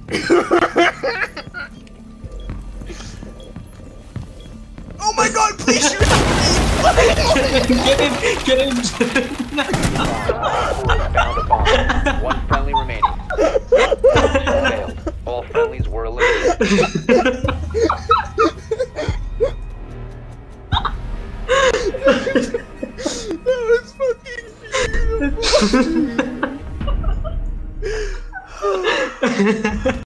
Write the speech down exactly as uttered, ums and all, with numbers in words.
Oh my god, please shoot me! Get him! Get him! Found a bomb. One friendly remaining. Failed. All friendlies were eliminated. That was fucking beautiful.